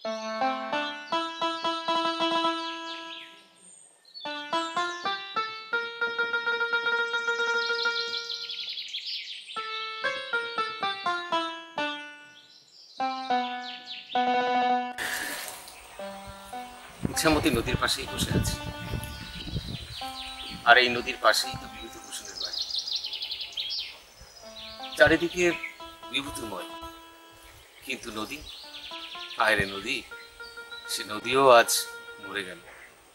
ইচ্ছামতি নদীর পাশেই বসে আছি, আর এই নদীর পাশেই তো বিভূতিভূষণের বাড়ি। চারিদিকে বিভূতিময়, কিন্তু নদী, আয়রে নদী, সে নদীও আজ মরে গেল।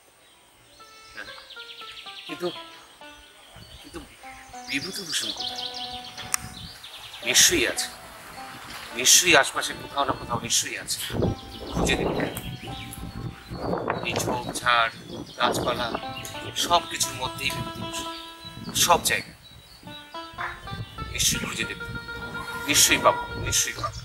কিন্তু কিন্তু বিভূতিভূষণ কোথায়? নিশ্চয়ই আছে, নিশ্চয়ই আশপাশে কোথাও না কোথাও নিশ্চয়ই আছে। খুঁজে দেখতে এই ঝোপঝাড় গাছপালা সব কিছুর মধ্যেই বিভূতিভূষণ, সব জায়গায় নিশ্চয়ই খুঁজে দেখতে, নিশ্চয়ই পাবো, নিশ্চয়ই পাবো।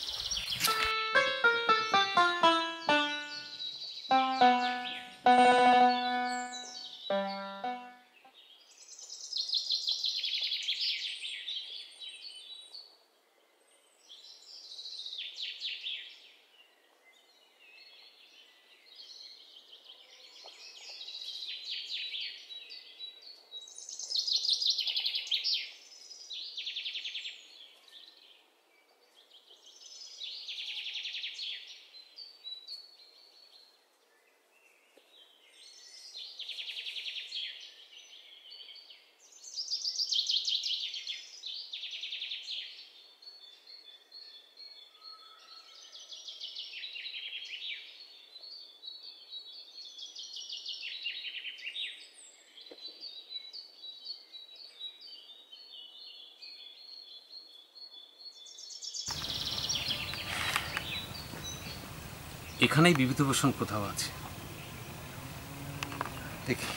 এখানেই বিভূতিভূষণ কোথাও আছে, দেখি।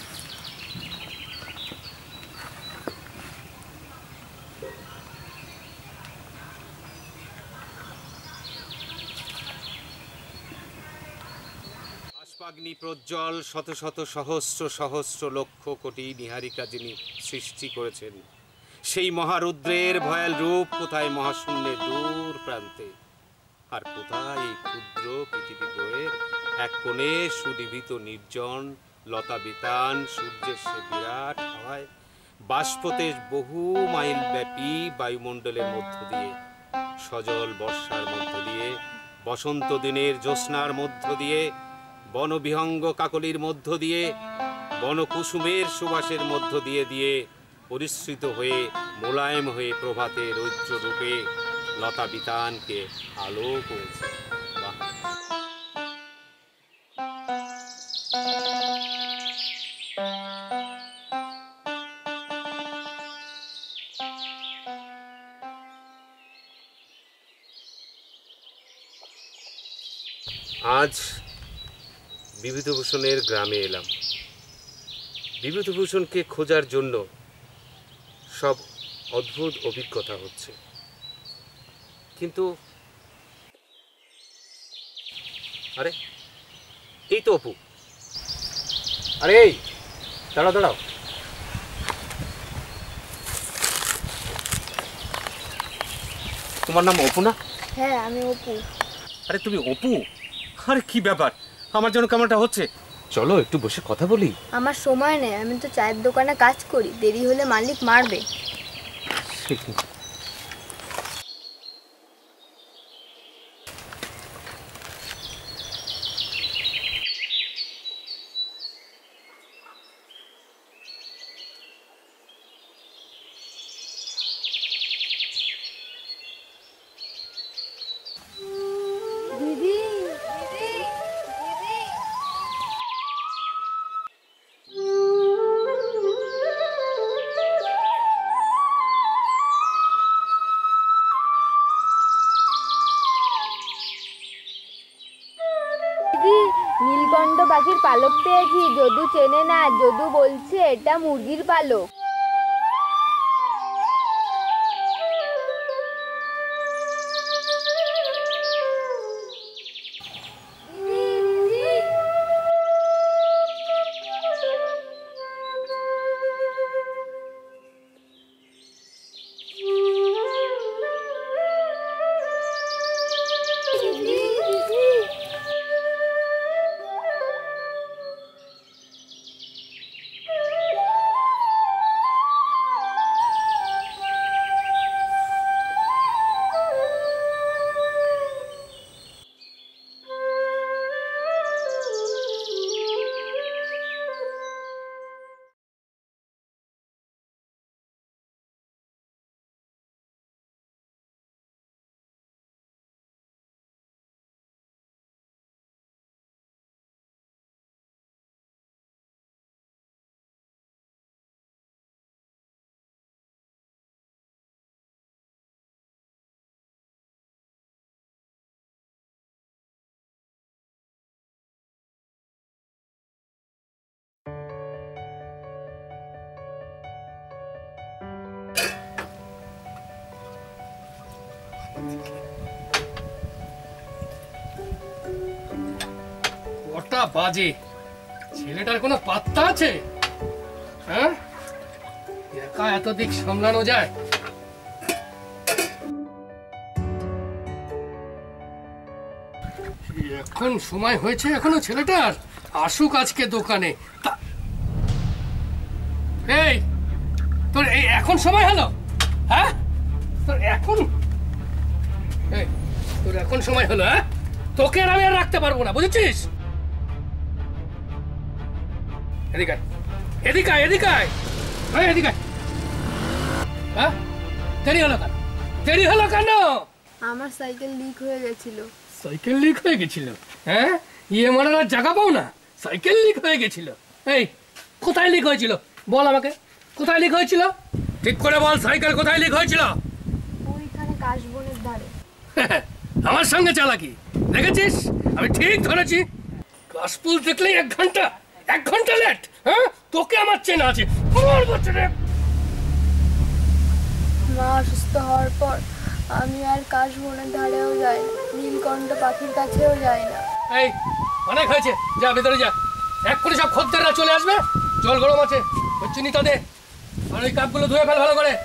বাষ্পাগ্নি প্রজ্জ্বল শত শত সহস্র সহস্র লক্ষ কোটি নিহারিকা যিনি সৃষ্টি করেছেন, সেই মহারুদ্রের ভয়াল রূপ কোথায় মহাশূন্যের দূর প্রান্তে, আর কোথায় এই ক্ষুদ্র পৃথিবী গ্রহের এক কোণে সুনিভৃত নির্জন লতা বিতান সূর্যের সে বিরাট হাওয়ায় বাষ্পতেজ বহু মাইল ব্যাপী বায়ুমণ্ডলের মধ্য দিয়ে, সজল বর্ষার মধ্য দিয়ে, বসন্ত দিনের জ্যোৎস্নার মধ্য দিয়ে, বনবিহঙ্গ কাকলির মধ্য দিয়ে, বনকুসুমের সুবাসের মধ্য দিয়ে দিয়ে পরিশ্রিত হয়ে মোলায়েম হয়ে প্রভাতের রৌদ্র রূপে লতা বিতানকে আলো করেছে। আজ বিভূতিভূষণের গ্রামে এলাম। বিভূতিভূষণকে খোঁজার জন্য সব অদ্ভুত অভিজ্ঞতা হচ্ছে, কিন্তু আরে এই তো অপু। আরে এই দাঁড়াও দাঁড়াও, তোমার নাম অপু না? হ্যাঁ আমি অপু। আরে তুমি অপু? আরে কি ব্যাপার, আমার জন্য কেমনটা হচ্ছে? চলো একটু বসে কথা বলি। আমার সময় নেই, আমি তো চায়ের দোকানে কাজ করি, দেরি হলে মালিক মারবে। নীলকণ্ঠ পাখির পালক পেয়েছি, যদু চেনে না, যদু বলছে এটা মুরগির পালক। কটা বাজে? ছেলেটার কোনো পাত্তা আছে? হ্যাঁ, একা এত দিক সামলানো যায়? এখন সময় হয়েছে এখনো ছেলেটার? আসুক আজকে দোকানে। এই তোর এই এখন সময় হলো? হ্যাঁ, তোর এখন তোর এখন সময় হলো? হ্যাঁ, তোকে আর আমি আর রাখতে পারবো না, বুঝেছিস? এদিকে এদিকে এদিকে এদিকে। হ্যাঁ, দেরি হলো কেন? দেরি হলো কেন? আমার সাইকেল লিক হয়ে গেছিল। সাইকেল লিক হয়ে গেছিল? হ্যাঁ, ইয়ে মারার আর জায়গা পাও না, সাইকেল লিক হয়ে গেছিল। এই কোথায় লিক হয়েছিল বল আমাকে, কোথায় লিক হয়েছিল? ঠিক করে বল, সাইকেল কোথায় লিক হয়েছিল? ওইখানে কাশবনের ধারে। আমার সঙ্গে চালাকি দেখেছিস? আমি ঠিক ধরেছি। কাশফুল দেখলেই 1 ঘন্টা লেট। হ্যাঁ, তোকে আমার চেনা আছে। মা অসুস্থ হওয়ার পর আমি আর কাশবনের ধারেও যাই না, নীলকণ্ঠ পাখির কাছেও যাই না। এই অনেক হয়েছে, যা ভেতরে যা। এক্ষুনি সব খদ্দেররা চলে আসবে। জল গরম আছে, ওই চিনিটা দে, আর ওই কাপগুলো ধুয়ে ফেল ভালো করে।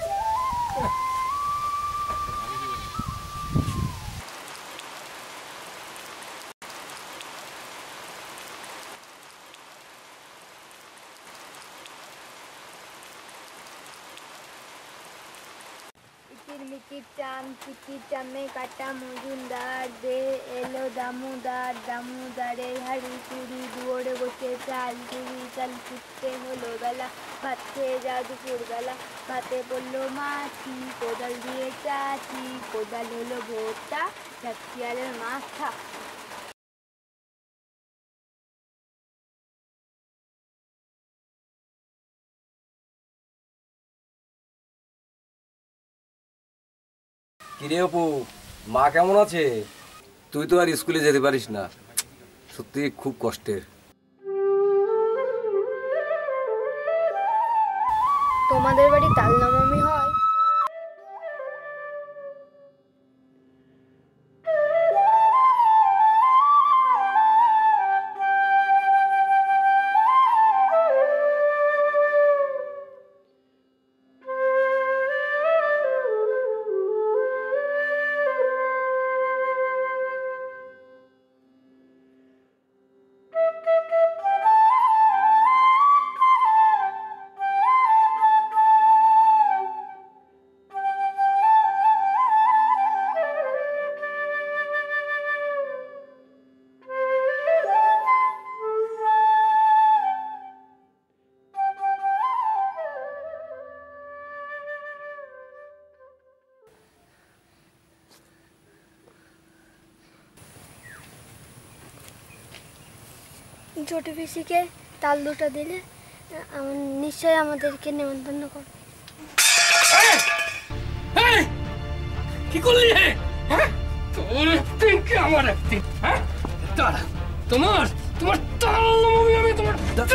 মিকির চাম চিকির চামে কাটা মজুমদার দে এলো দামোদার, দামোদারের হাড়ি কুড়ি দুয়ারে বসে চাল কুড়ি, চাল ফুটতে হলো বেলা, ভাত খেয়ে যা দুপুর বেলা, ভাতে পড়লো মাছি, কোদাল দিয়ে চাচি, কোদাল হলো ভোরটা, চাচিয়ালের মাথা। কিরে অপু, মা কেমন আছে? তুই তো আর স্কুলে যেতে পারিস না, সত্যি খুব কষ্টের। তোমাদের বাড়ি তালনামামি হয়? ছোট পিসিকে তাল দুটা দিলে নিশ্চয়ই আমাদেরকে নেমন্তন্ন করবে। কি করলি? তোর একদিন কি আমার একদিন? হ্যাঁ, তোমার তোমার তালনামামি আমি তোমার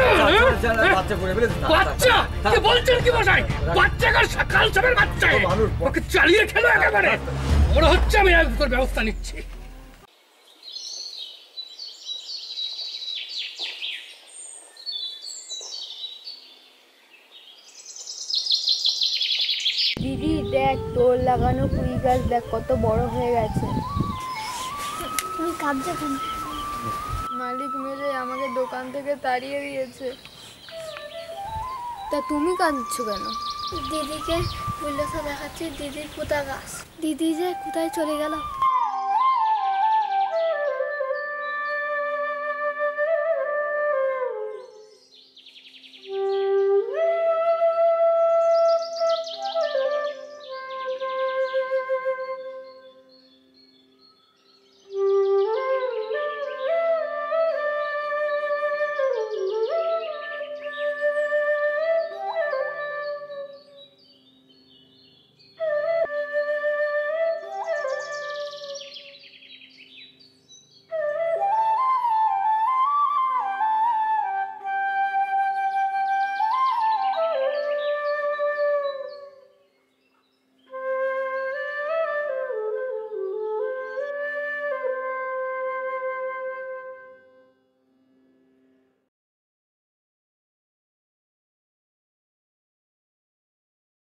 বাচ্চা কি বলছেন? কি বসাই বাচ্চাকার সকাল সবের বাচ্চা, ওকে চালিয়ে খেলো একেবারে। ওরা হচ্ছে, আমি একবার ব্যবস্থা নিচ্ছি। দিদি দেখ, তোর লাগানো কুড়ি গাছ দেখ কত বড় হয়ে গেছে। তুমি কাঁদছো কেন? মালিক মেরে আমাকে দোকান থেকে তাড়িয়ে দিয়েছে। তা তুমি কাঁদছো কেন? দিদিকে বুল্লসা দেখাচ্ছি, দিদির পোতা গাছ। দিদি যে কোথায় চলে গেল।